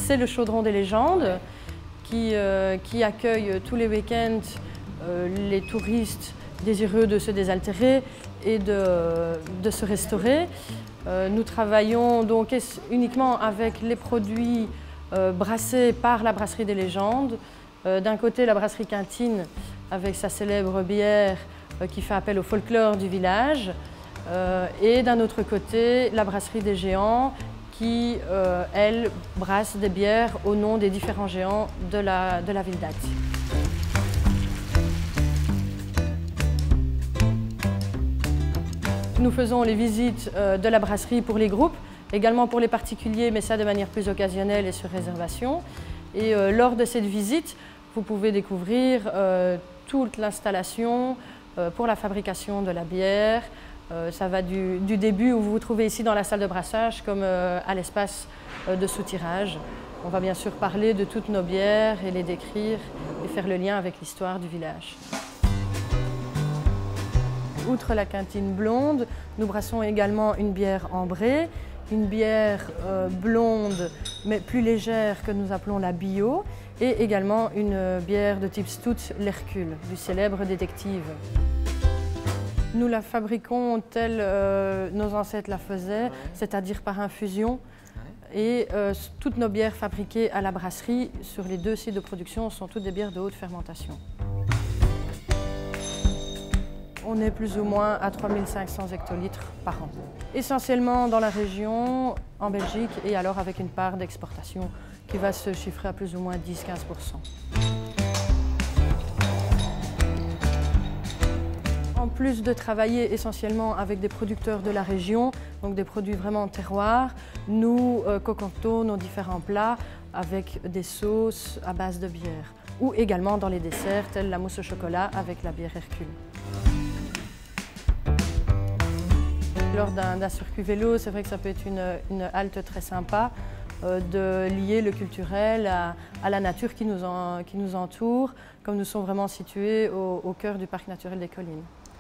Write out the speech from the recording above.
c'est le Chaudron des Légendes qui accueille tous les week-ends les touristes désireux de se désaltérer et de se restaurer. Nous travaillons donc uniquement avec les produits brassés par la Brasserie des Légendes. D'un côté, la brasserie Quintine avec sa célèbre bière qui fait appel au folklore du village. Et d'un autre côté, la brasserie des Géants qui, elle, brasse des bières au nom des différents géants de la ville d'Ath. Nous faisons les visites de la brasserie pour les groupes, également pour les particuliers, mais ça de manière plus occasionnelle et sur réservation. Et lors de cette visite, vous pouvez découvrir toute l'installation pour la fabrication de la bière. Ça va du début où vous vous trouvez ici dans la salle de brassage comme à l'espace de soutirage. On va bien sûr parler de toutes nos bières et les décrire et faire le lien avec l'histoire du village. Outre la Quintine blonde, nous brassons également une bière ambrée, une bière blonde mais plus légère que nous appelons la bio et également une bière de type stout, l'Hercule, du célèbre détective. Nous la fabriquons telle nos ancêtres la faisaient, c'est-à-dire par infusion. Et toutes nos bières fabriquées à la brasserie sur les 2 sites de production sont toutes des bières de haute fermentation. On est plus ou moins à 3500 hectolitres par an. Essentiellement dans la région, en Belgique, et alors avec une part d'exportation qui va se chiffrer à plus ou moins 10-15%. En plus de travailler essentiellement avec des producteurs de la région, donc des produits vraiment terroirs, nous concoctons nos différents plats avec des sauces à base de bière ou également dans les desserts tels la mousse au chocolat avec la bière Hercule. Lors d'un circuit vélo, c'est vrai que ça peut être une halte très sympa de lier le culturel à la nature qui nous entoure, comme nous sommes vraiment situés au cœur du parc naturel des Collines.